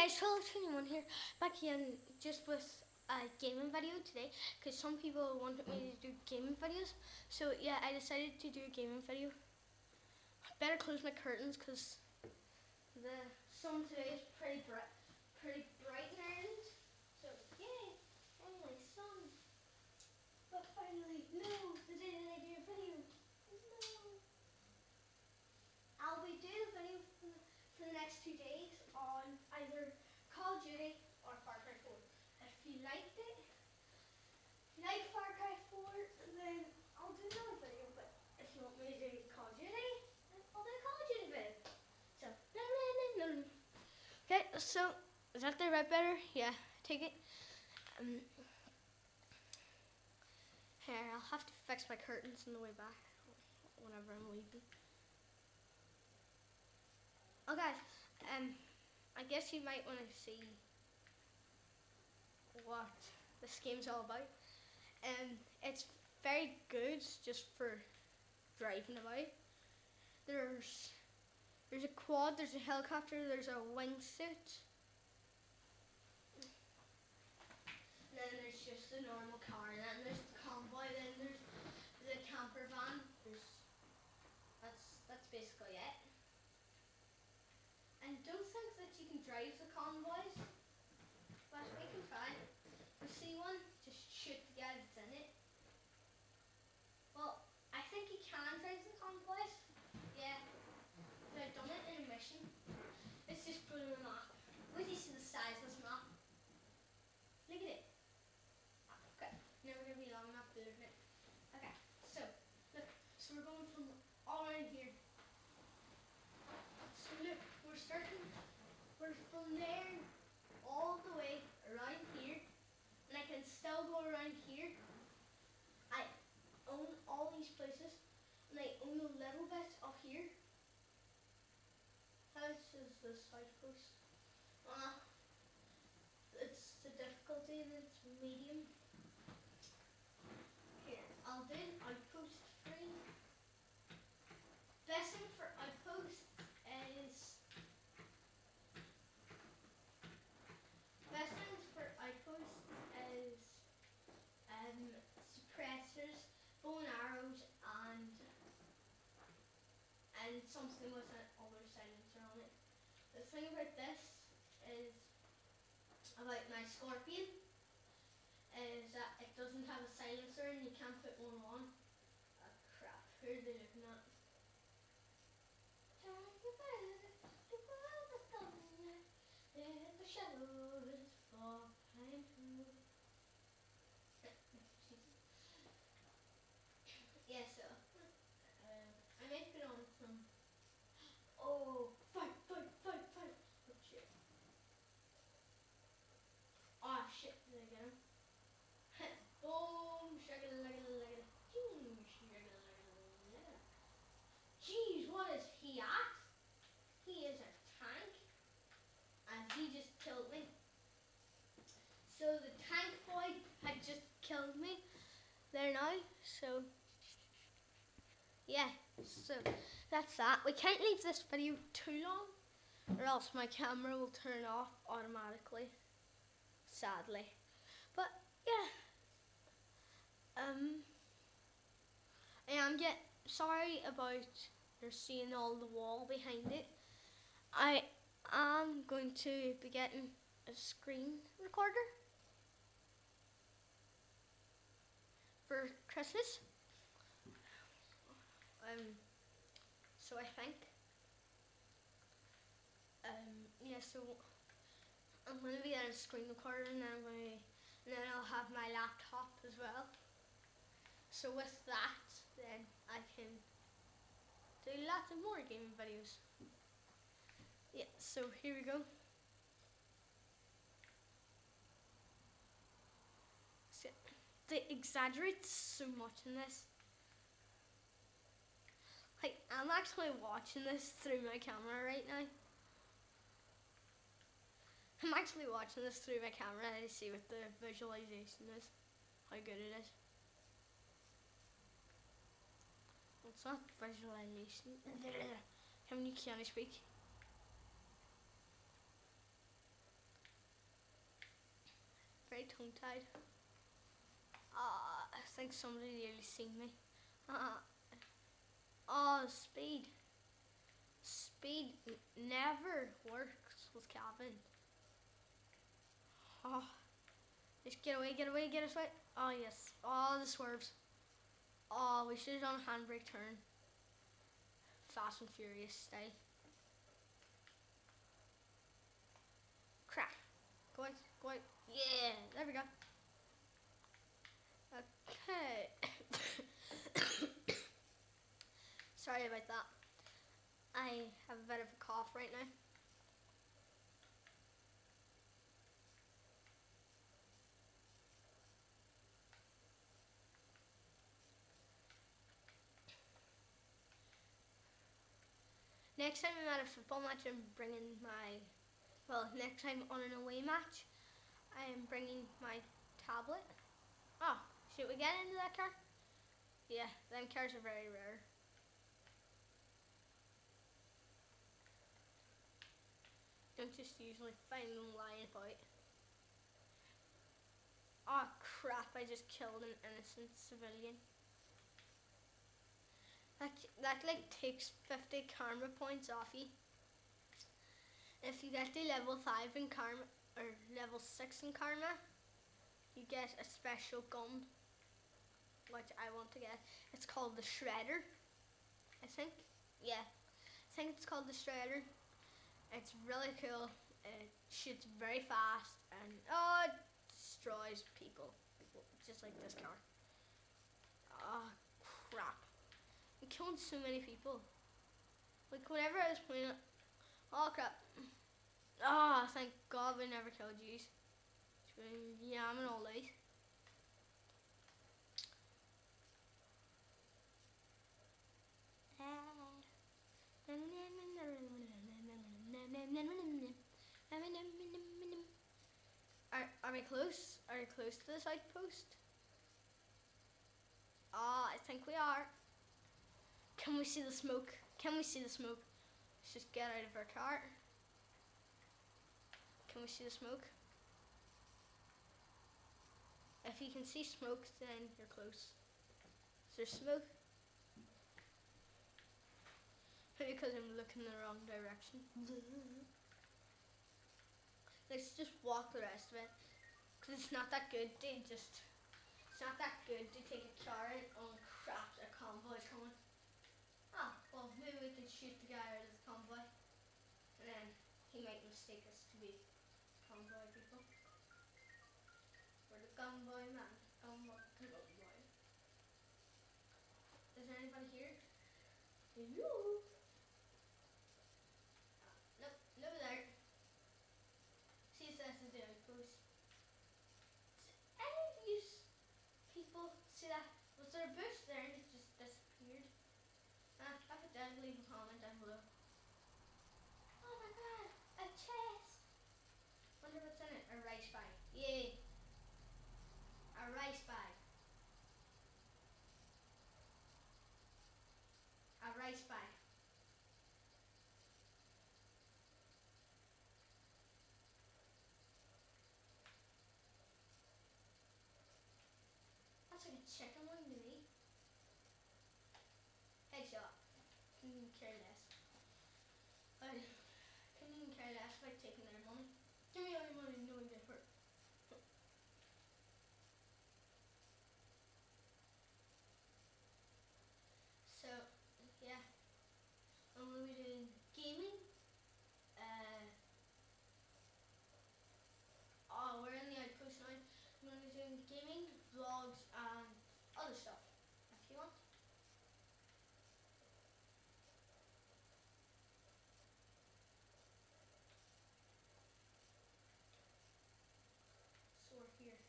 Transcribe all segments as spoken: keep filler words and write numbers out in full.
guys, twelve twenty-one here, back again just with a gaming video today, because some people wanted me to do gaming videos, so yeah, I decided to do a gaming video. Better close my curtains because the sun today is pretty bright, pretty bright in Ireland, so yay, finally sun. But finally, no, the day that I do a video, no. I'll be doing a video for the, for the next two days on either Call of Duty or Far Cry four. If you liked it, if you like Far Cry four, then I'll do another video. But if you want me to do Call of Duty, then I'll do a Call of Duty video. So, no, no, no, no. Okay, so is that the right better? Yeah, take it. Um, here, I'll have to fix my curtains on the way back whenever I'm leaving. Oh guys, um, I guess you might want to see what this game's all about. Um, it's very good just for driving about. There's there's a quad, there's a helicopter, there's a wingsuit. And then there's just the normal car, and then there's the convoy, then there's the camper van. There's that's that's basically it. And don't think that you can drive the convoys, but we can try. If you see one, just shoot the guy that's in it. Well, I think you can drive the convoys. Yeah, I've done it in a mission. Let's just put on the map. Wait till you see the size of this map. Look at it. Okay, never gonna be long enough doing it. Okay, so look, so we're going from all around here. So look, we're starting, we're from there all the way around here, and I can still go around here. I own all these places, and I own a little bit up here. How is the south coast? Uh, it's the difficulty, it's medium. Here, I'll do outpost three. Best thing for outposts is best things for outposts is um, suppressors, bow and arrows, and and something with an other silencer on it. The thing about this is about my Scorpion is that it doesn't have a silencer and you can't put one on. Oh crap, who are they looking at? The shadows fall behind you. Yeah, so uh, I might put on some. Oh, fight, fight, fight, fight! Oh shit! Oh shit! Did I get him? Boom! Shagga lagga lagga. Shagga lagga lagga. Jeez, what is he at? He is a tank, and he just killed me. So the tank boy had just killed me there now, so yeah, so that's that. We can't leave this video too long, or else my camera will turn off automatically, sadly. But yeah, um, I am get sorry about you're seeing all the wall behind it. I am going to be getting a screen recorder for Christmas. Um, so I think, um, yeah. So I'm going to be getting a screen recorder, and then I'm going to, and then I'll have my laptop as well. So with that, then I can do lots of more gaming videos. Yeah, so here we go. So, they exaggerate so much in this. Like, I'm actually watching this through my camera right now. I'm actually watching this through my camera to see what the visualization is, how good it is. It's not visualization. Can you can I speak? very tongue tied. Uh, I think somebody nearly seen me. Uh, oh, speed. Speed never works with Calvin. Oh, just get away, get away, get us away. Oh, yes. Oh, the swerves. Oh, we should have done a handbrake turn. Fast and Furious style. Crap. Go out, go out. Yeah, there we go. Okay. Sorry about that. I have a bit of a cough right now. Next time I'm at a football match, I'm bringing my, well, next time on an away match, I am bringing my tablet. Oh, should we get into that car? Yeah, them cars are very rare. Don't just usually find them lying about. Oh crap, I just killed an innocent civilian. That, that like takes fifty karma points off you. If you get to level five in karma, or level six in karma, you get a special gun, which I want to get. It's called the Shredder, I think. Yeah, I think it's called the Shredder. It's really cool. It shoots very fast and oh, it destroys people, just like this car. Oh crap! I'm killing so many people. Like whenever I was playing it, oh crap! Oh, thank God we never killed you. Yeah, I'm an old late. Are, are we close? Are we close to this outpost? Ah, oh, I think we are. Can we see the smoke? Can we see the smoke? Let's just get out of our car. Can we see the smoke? If you can see smoke, then you're close. Is there smoke? Maybe because I'm looking the wrong direction. Let's just walk the rest of it. Because it's not that good to just... It's not that good to take a car and oh crap, a convoy's coming. Ah, well maybe we can shoot the guy out of the convoy. And then he might mistake us to be convoy people. We're the convoy man. Convoy, convoy. Is there anybody here? Hello? Ah, nope, nobody there. C S S is the outpost. Any of you people see that? Was there a bush there and it just disappeared? Ah, I put down, leave a comment down below. Oh my god, a chest! Wonder what's in it. A rice bag. Yay! A rice bag. A rice bag. That's like a chicken wing to me. Headshot. Couldn't care less. I couldn't care less about taking their money. Give me all your money, no different. So, yeah. I'm going to be doing gaming. Uh, oh, we're in the outpost now. I'm going to be doing gaming, vlogs, and other stuff. If you want. So we're here.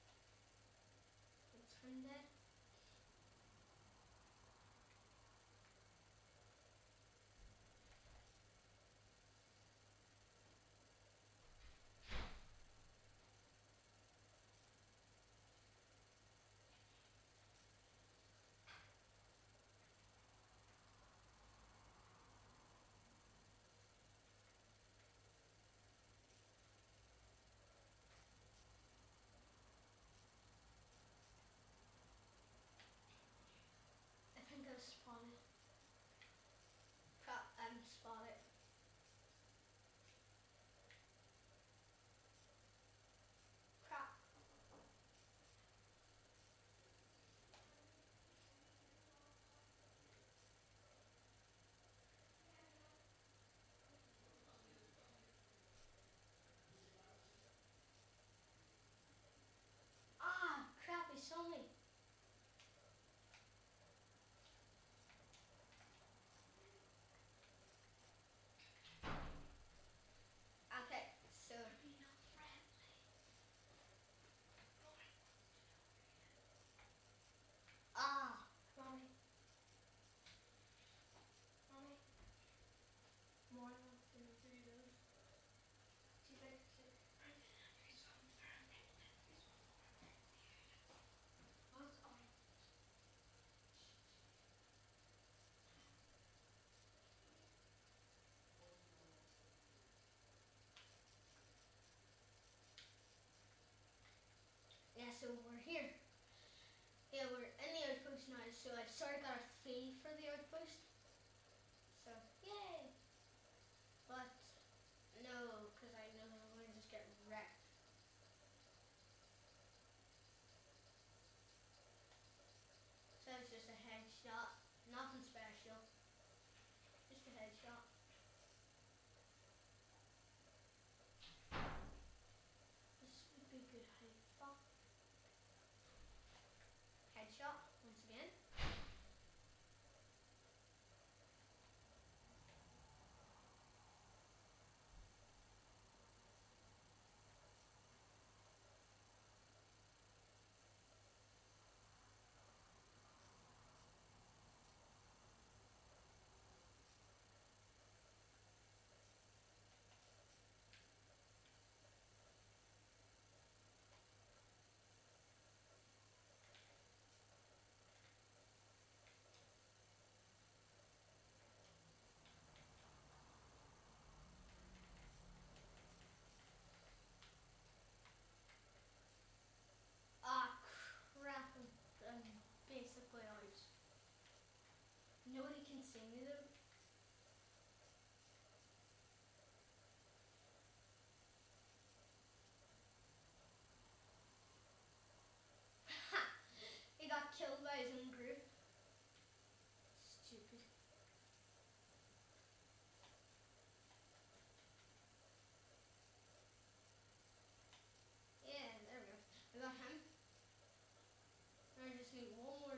Let's turn that. so we're here. Yeah, we're in the outpost now, so I've sort of got a feel for the outpost. So, yay! But, no, because I know that I'm going to just get wrecked. So it's just a headshot, nothing special. Just a headshot. This would be a good height spot. Headshot, once again. Ah, crap, I'm, I'm basically out. Nobody can see me though. Ha! He got killed by his own group. Stupid. Yeah, there we go. I got him. I just need one more.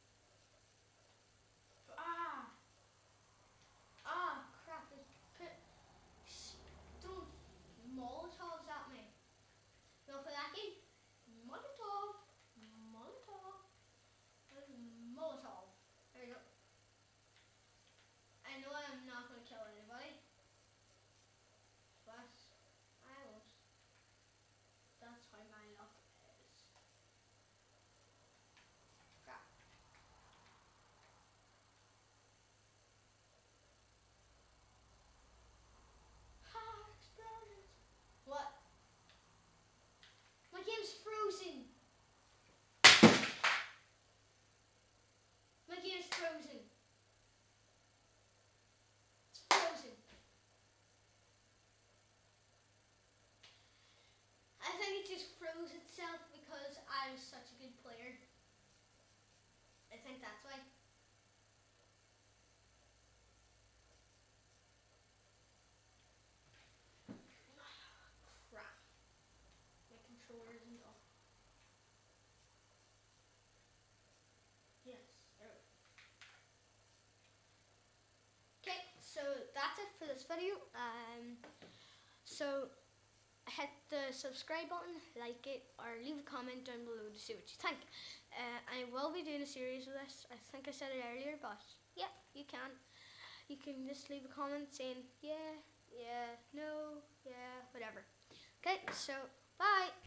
Ah! Ah, crap, it's put throwing Molotovs at me. No, for that game, Molotov, Molotov, Molotov. There we go. I know I'm not going to kill anybody, but I won't. That's how my luck is. Crap. Ha! Explosions. What? My game's frozen. My game's frozen. It's frozen. I think it just froze itself because I was such a good player. I think that's why. Crap. My controller isn't off. Yes, there we go. Okay, so that's it for this video. Um, so hit the subscribe button, like it, or leave a comment down below to see what you think. Uh, I will be doing a series of this. I think I said it earlier, but yeah, you can. You can just leave a comment saying yeah, yeah, no, yeah, whatever. Okay, so bye.